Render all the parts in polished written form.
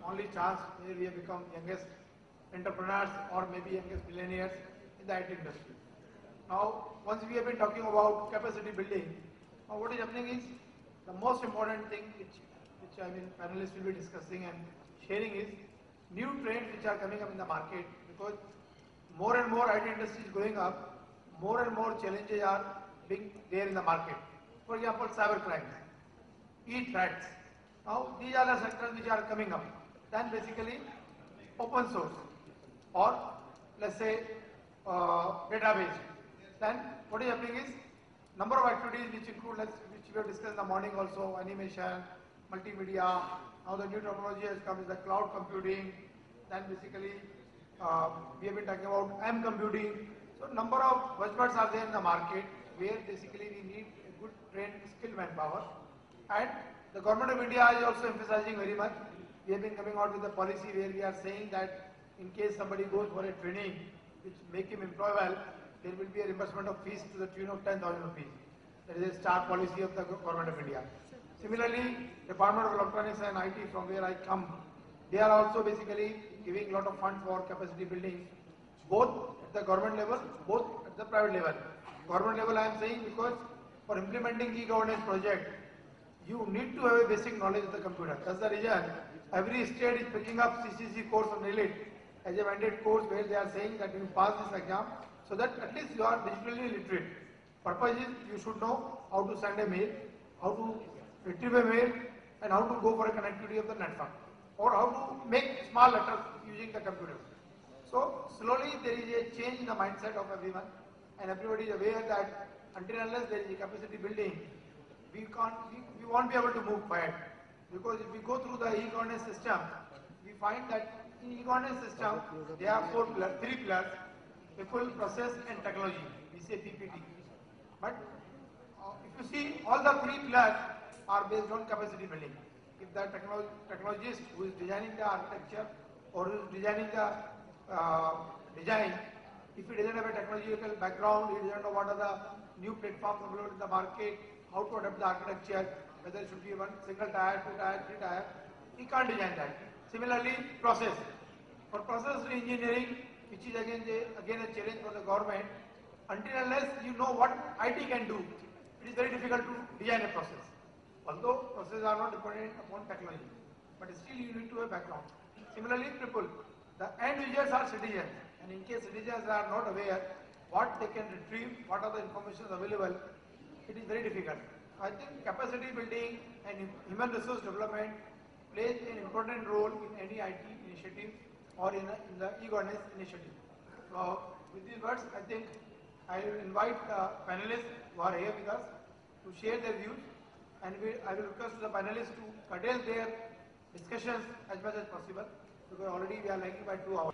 only chance where we have become youngest entrepreneurs or maybe youngest billionaires in the IT industry. Now, once we have been talking about capacity building, now what is happening is the most important thing which panelists will be discussing and sharing is new trends which are coming up in the market, because more and more IT industry is going up, more and more challenges are being there in the market. For example, cyber crimes, e-threats. Now these are the sectors which are coming up. Then basically open source or let's say database. Then what is happening is number of activities which include, which we have discussed in the morning also, animation, multimedia. Now the new technology has come is the cloud computing. Then basically we have been talking about M computing. So number of buzzwords are there in the market where basically we need a good trained skilled manpower. And the government of India is also emphasizing very much. We have been coming out with a policy where we are saying that in case somebody goes for a training which make him employable, there will be a reimbursement of fees to the tune of 10,000 rupees. That is a star policy of the government of India. Similarly, Department of Electronics and IT, from where I come, they are also basically giving a lot of funds for capacity building, both at the government level, both at the private level. Government level I am saying because for implementing e-governance project, you need to have a basic knowledge of the computer. That's the reason every state is picking up CCC course on NILIT as a mandate course where they are saying that you pass this exam so that at least you are digitally literate. Purpose is you should know how to send a mail, how to retrieve a mail, and how to go for a connectivity of the network, or how to make small letters using the computer. So slowly there is a change in the mindset of everyone, and everybody is aware that until unless there is a capacity building, we won't be able to move forward. Because if we go through the e-governance system, we find that in e-governance system there are three pillars: people, process, and technology. We say PPT. But if you see, all the three pillars are based on capacity building. If the technologist who is designing the architecture or who is designing the design, if he doesn't have a technological background, he doesn't know what are the new platforms available in the market, how to adapt the architecture, whether it should be one single tier, two tier, three tier, he can't design that. Similarly, process. For process engineering, which is again a challenge for the government, until unless you know what IT can do, it is very difficult to design a process. Although processes are not dependent upon technology, but still you need to have background. Similarly, people, the end users are citizens, and in case citizens are not aware what they can retrieve, what are the information available, it is very difficult. I think capacity building and human resource development plays an important role in any IT initiative or in the e-governance initiative. So with these words, I think I will invite the panelists who are here with us to share their views, and I will request the panelists to curtail their discussions as much as possible, because already we are lagging by 2 hours.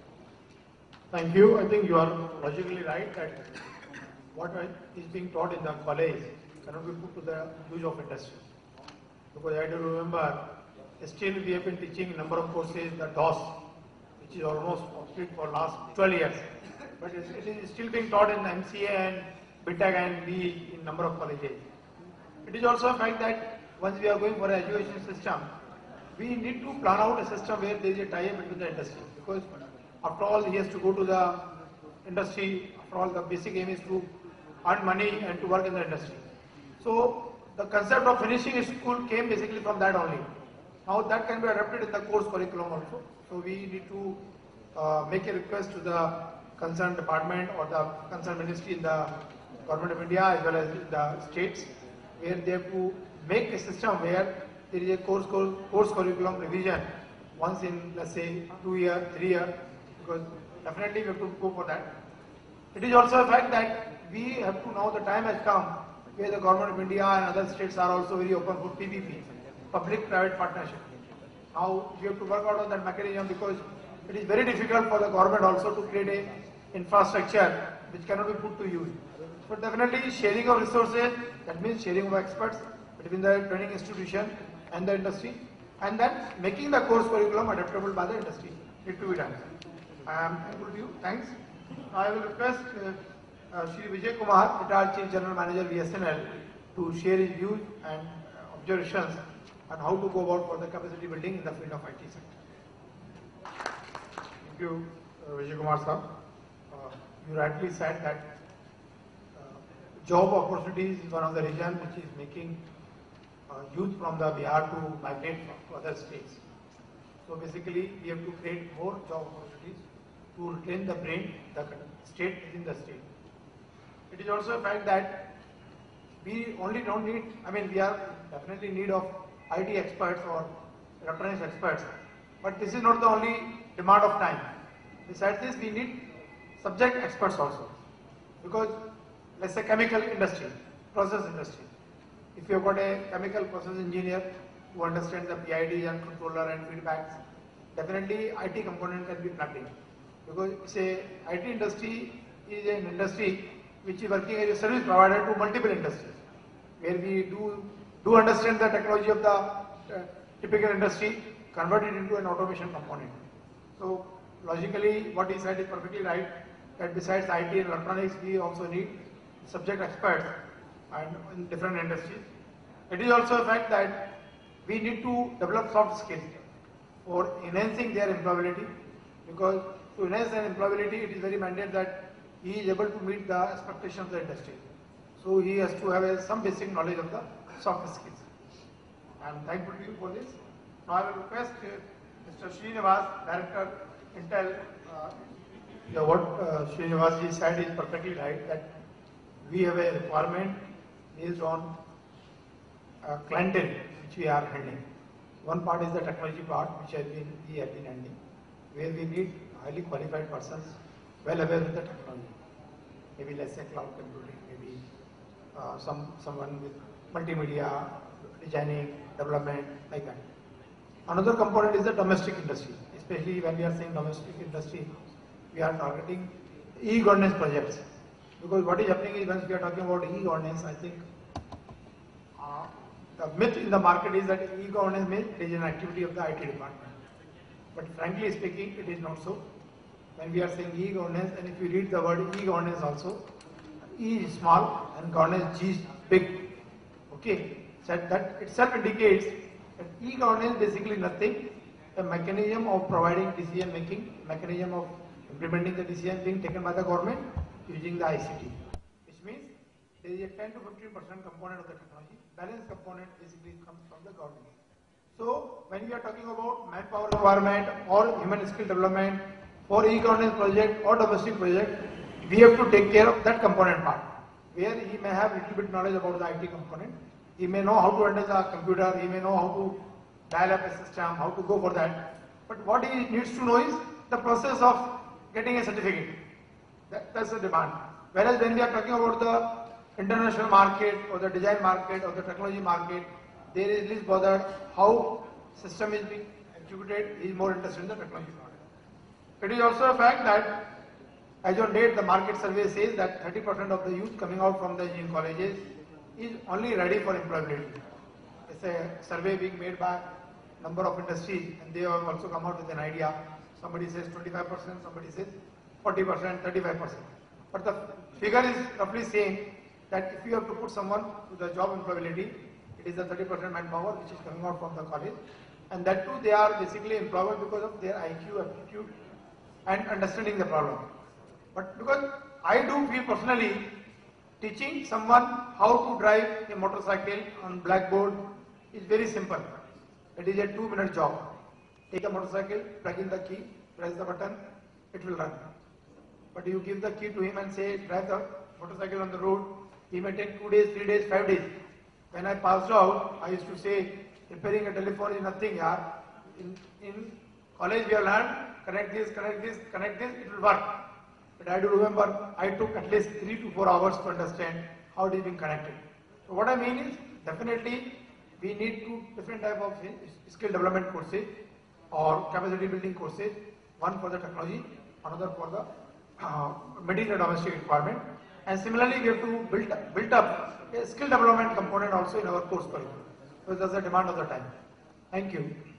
Thank you. I think you are logically right that what is being taught in the college cannot be put to the use of industry. Because I do remember, still we have been teaching a number of courses, the DOS, which is almost obsolete for last 12 years. But it is still being taught in MCA and BTech and BE in number of colleges. It is also a fact that once we are going for an education system, we need to plan out a system where there is a tie-up between the industry. Because after all, he has to go to the industry. After all, the basic aim is to earn money and to work in the industry. So the concept of finishing a school came basically from that only. Now that can be adapted in the course curriculum also. So we need to make a request to the concerned department or the concerned ministry in the government of India as well as the states, where they have to make a system where there is a course curriculum revision once in, let's say, 2 year, 3 year, because definitely we have to go for that. It is also a fact that we have to know the time has come where the government of India and other states are also very open for PPP, public-private partnership. Now we have to work out on that mechanism, because it is very difficult for the government also to create a infrastructure which cannot be put to use. So definitely sharing of resources, that means sharing of experts between the training institution and the industry, and then making the course curriculum adaptable by the industry. Need to be done. I am thankful to you. Thanks. I will request Shri Vijay Kumar, retired Chief General Manager BSNL, to share his views and observations and how to go about for the capacity building in the field of IT sector. Thank you, Vijay Kumar sir. You rightly said that job opportunities is one of the regions which is making youth from the Bihar to migrate to other states. So basically, we have to create more job opportunities to retain the brain, the state within the state. It is also a fact that we only don't need, we are definitely in need of IT experts or electronics experts, but this is not the only demand of time. Besides this, we need subject experts also, because let's say chemical industry, process industry. If you have got a chemical process engineer who understands the PIDs and controller and feedbacks, definitely IT component can be plugged in. Because say IT industry is an industry which is working as a service provider to multiple industries, where we do understand the technology of the typical industry, convert it into an automation component. So logically, what he said is perfectly right, that besides IT and electronics, we also need subject experts and in different industries. It is also a fact that we need to develop soft skills for enhancing their employability, because to enhance their employability, it is very mandated that he is able to meet the expectations of the industry. So he has to have some basic knowledge of the soft skills. I am thankful to you for this. Now I will request Mr. Srinivas, Director Intel. What Srinivas said is perfectly right, that we have a requirement based on clientele which we are handling. One part is the technology part, which we have been handling, where we need highly qualified persons well aware of the technology. Maybe let's say cloud computing, maybe someone with multimedia, designing, development, like that. Another component is the domestic industry. Especially when we are saying domestic industry, we are targeting e-governance projects. Because what is happening is, once we are talking about e-governance, I think the myth in the market is that e-governance means it is an activity of the IT department. But frankly speaking, it is not so. When we are saying e-governance, and if you read the word e-governance also, E is small and governance G is big. Okay, so that itself indicates that e-governance is basically nothing, a mechanism of providing decision making, mechanism of implementing the decision being taken by the government using the ICT, which means there is a 10 to 15% component of the technology. Balance component basically comes from the government. So when we are talking about manpower requirement or human skill development for e-governance project or domestic project, we have to take care of that component part, where he may have little bit knowledge about the IT component. He may know how to handle the computer, he may know how to dial up a system, how to go for that. But what he needs to know is the process of getting a certificate. That's the demand. Whereas when we are talking about the international market or the design market or the technology market, there is least bothered how system is being executed. He is more interested in the technology market. It is also a fact that as on date, the market survey says that 30% of the youth coming out from the engineering colleges is only ready for employability. It's a survey being made by a number of industries, and they have also come out with an idea. Somebody says 25%, somebody says 40%, 35%. But the figure is roughly saying that if you have to put someone to the job employability, it is the 30% manpower which is coming out from the college, and that too they are basically employable because of their IQ, aptitude, and understanding the problem. But because I do feel personally, teaching someone how to drive a motorcycle on blackboard is very simple. It is a 2-minute job. Take a motorcycle, plug in the key, press the button, it will run. But you give the key to him and say, drive the motorcycle on the road, he may take 2 days, 3 days, 5 days. When I passed out, I used to say, repairing a telephone is nothing, yaar. In college we have learned, connect this, it will work. But I do remember, I took at least 3 to 4 hours to understand how it is being connected. So what I mean is, definitely, we need 2 different type of skill development courses or capacity building courses. One for the technology, another for the material domestic requirement. And similarly, we have to build up a skill development component also in our course curriculum. So that's the demand of the time. Thank you.